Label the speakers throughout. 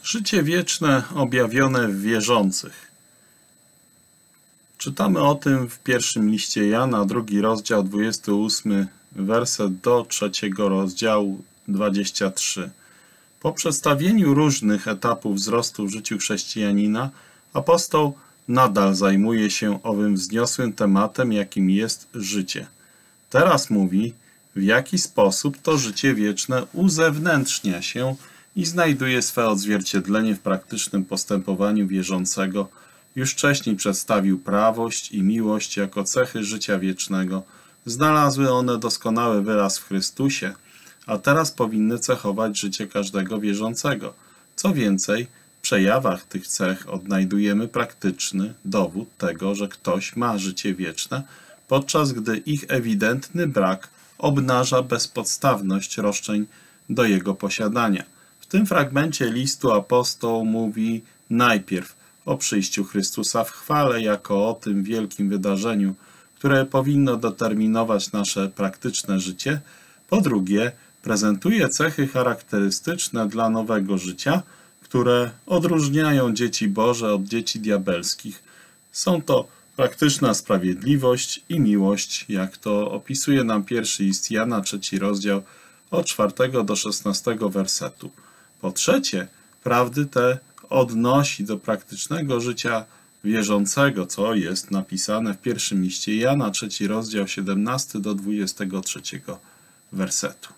Speaker 1: Życie wieczne objawione w wierzących. Czytamy o tym w pierwszym liście Jana, 2 rozdział, 28 werset do 3 rozdziału, 23. Po przedstawieniu różnych etapów wzrostu w życiu chrześcijanina, apostoł nadal zajmuje się owym wzniosłym tematem, jakim jest życie. Teraz mówi, w jaki sposób to życie wieczne uzewnętrznia się i znajduje swe odzwierciedlenie w praktycznym postępowaniu wierzącego. Już wcześniej przedstawił prawość i miłość jako cechy życia wiecznego. Znalazły one doskonały wyraz w Chrystusie, a teraz powinny cechować życie każdego wierzącego. Co więcej, w przejawach tych cech odnajdujemy praktyczny dowód tego, że ktoś ma życie wieczne, podczas gdy ich ewidentny brak obnaża bezpodstawność roszczeń do jego posiadania. W tym fragmencie listu apostoł mówi najpierw o przyjściu Chrystusa w chwale jako o tym wielkim wydarzeniu, które powinno determinować nasze praktyczne życie. Po drugie, prezentuje cechy charakterystyczne dla nowego życia, które odróżniają dzieci Boże od dzieci diabelskich. Są to praktyczna sprawiedliwość i miłość, jak to opisuje nam pierwszy list Jana, 3 rozdział, od 4 do 16 wersetu. Po trzecie, prawdy te odnosi do praktycznego życia wierzącego, co jest napisane w pierwszym liście Jana, 3 rozdział, 17 do 23 wersetu.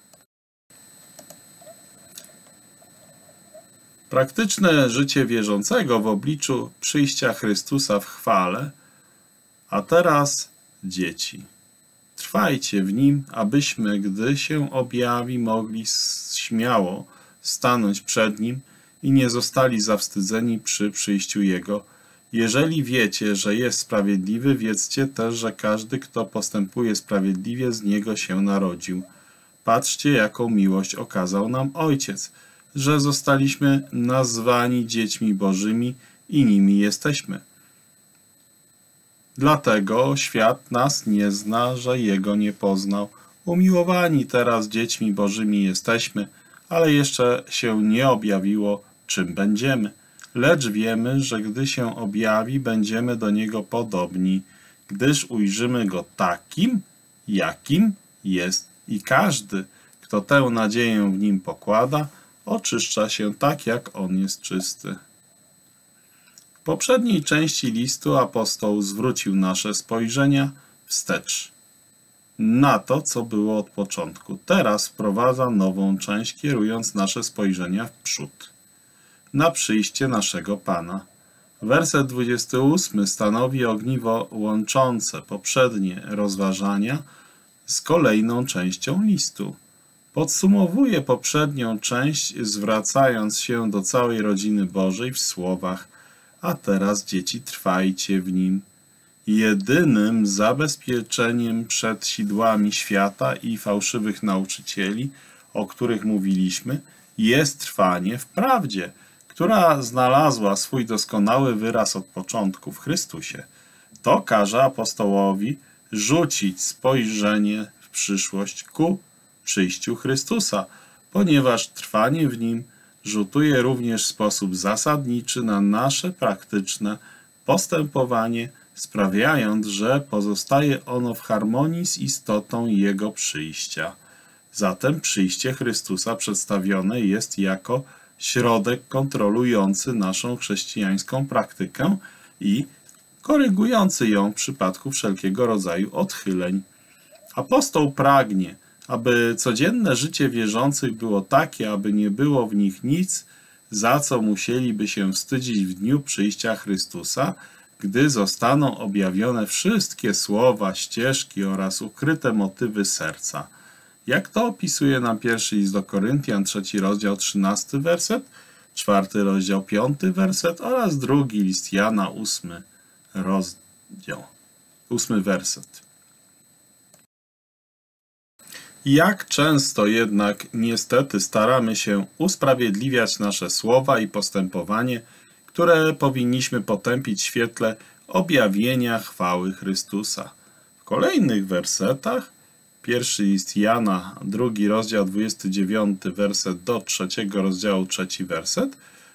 Speaker 1: Praktyczne życie wierzącego w obliczu przyjścia Chrystusa w chwale, a teraz dzieci. Trwajcie w Nim, abyśmy, gdy się objawi, mogli śmiało stanąć przed Nim i nie zostali zawstydzeni przy przyjściu Jego. Jeżeli wiecie, że jest sprawiedliwy, wiedzcie też, że każdy, kto postępuje sprawiedliwie, z Niego się narodził. Patrzcie, jaką miłość okazał nam Ojciec, że zostaliśmy nazwani dziećmi Bożymi i nimi jesteśmy. Dlatego świat nas nie zna, że Jego nie poznał. Umiłowani teraz dziećmi Bożymi jesteśmy, ale jeszcze się nie objawiło, czym będziemy. Lecz wiemy, że gdy się objawi, będziemy do Niego podobni, gdyż ujrzymy Go takim, jakim jest i każdy, kto tę nadzieję w Nim pokłada, oczyszcza się tak, jak On jest czysty. W poprzedniej części listu apostoł zwrócił nasze spojrzenia wstecz na to, co było od początku. Teraz wprowadza nową część, kierując nasze spojrzenia w przód, na przyjście naszego Pana. Werset 28 stanowi ogniwo łączące poprzednie rozważania z kolejną częścią listu. Podsumowuje poprzednią część, zwracając się do całej rodziny Bożej w słowach: a teraz, dzieci, trwajcie w Nim. Jedynym zabezpieczeniem przed sidłami świata i fałszywych nauczycieli, o których mówiliśmy, jest trwanie w prawdzie, która znalazła swój doskonały wyraz od początku w Chrystusie. To każe apostołowi rzucić spojrzenie w przyszłość ku przyjściu Chrystusa, ponieważ trwanie w Nim rzutuje również w sposób zasadniczy na nasze praktyczne postępowanie, sprawiając, że pozostaje ono w harmonii z istotą Jego przyjścia. Zatem przyjście Chrystusa przedstawione jest jako środek kontrolujący naszą chrześcijańską praktykę i korygujący ją w przypadku wszelkiego rodzaju odchyleń. Apostoł pragnie, aby codzienne życie wierzących było takie, aby nie było w nich nic, za co musieliby się wstydzić w dniu przyjścia Chrystusa, gdy zostaną objawione wszystkie słowa, ścieżki oraz ukryte motywy serca. Jak to opisuje nam pierwszy list do Koryntian, 3 rozdział, 13 werset, 4 rozdział, 5 werset oraz drugi list Jana, 8 rozdział, 8 werset. Jak często jednak niestety staramy się usprawiedliwiać nasze słowa i postępowanie, które powinniśmy potępić w świetle objawienia chwały Chrystusa. W kolejnych wersetach, pierwszy list Jana, 2 rozdział, 29 werset do 3 rozdziału, 3 werset,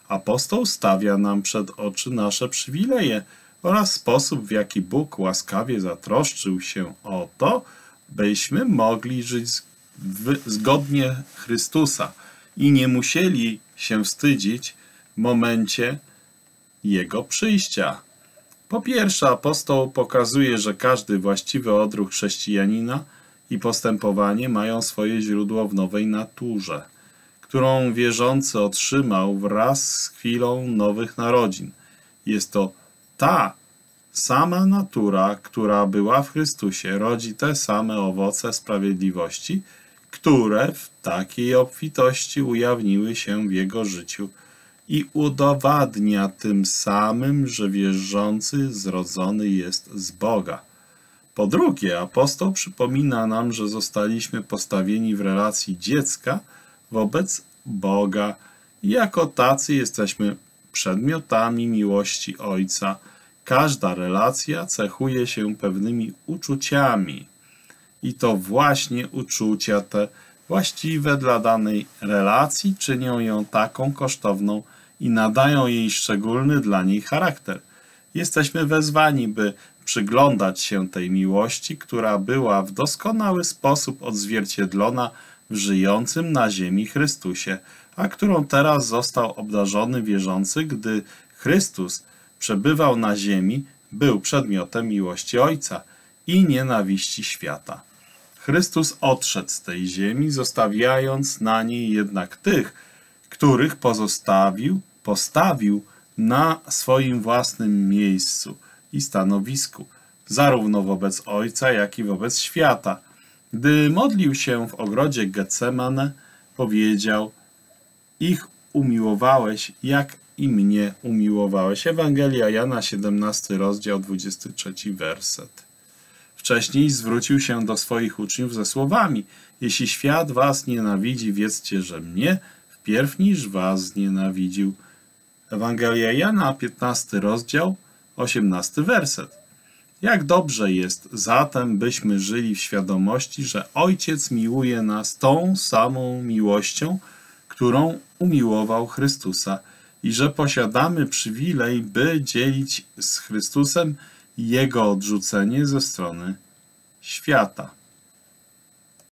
Speaker 1: Apostoł stawia nam przed oczy nasze przywileje oraz sposób, w jaki Bóg łaskawie zatroszczył się o to, byśmy mogli żyć zgodnie Chrystusa i nie musieli się wstydzić w momencie Jego przyjścia. Po pierwsze, apostoł pokazuje, że każdy właściwy odruch chrześcijanina i postępowanie mają swoje źródło w nowej naturze, którą wierzący otrzymał wraz z chwilą nowych narodzin. Jest to ta sama natura, która była w Chrystusie, rodzi te same owoce sprawiedliwości, które w takiej obfitości ujawniły się w jego życiu i udowadnia tym samym, że wierzący zrodzony jest z Boga. Po drugie, apostoł przypomina nam, że zostaliśmy postawieni w relacji dziecka wobec Boga i jako tacy jesteśmy przedmiotami miłości Ojca. Każda relacja cechuje się pewnymi uczuciami i to właśnie uczucia te właściwe dla danej relacji czynią ją taką kosztowną i nadają jej szczególny dla niej charakter. Jesteśmy wezwani, by przyglądać się tej miłości, która była w doskonały sposób odzwierciedlona w żyjącym na ziemi Chrystusie, a którą teraz został obdarzony wierzący, gdy Chrystus przebywał na ziemi, był przedmiotem miłości Ojca i nienawiści świata. Chrystus odszedł z tej ziemi, zostawiając na niej jednak tych, których postawił na swoim własnym miejscu i stanowisku, zarówno wobec Ojca, jak i wobec świata. Gdy modlił się w ogrodzie Getsemane, powiedział: ich umiłowałeś, jak i mnie umiłowałeś. Ewangelia Jana, 17 rozdział, 23 werset. Wcześniej zwrócił się do swoich uczniów ze słowami: jeśli świat was nienawidzi, wiedzcie, że mnie wpierw niż was znienawidził. Ewangelia Jana, 15 rozdział, 18 werset. Jak dobrze jest zatem, byśmy żyli w świadomości, że Ojciec miłuje nas tą samą miłością, którą umiłował Chrystusa i że posiadamy przywilej, by dzielić z Chrystusem Jego odrzucenie ze strony świata.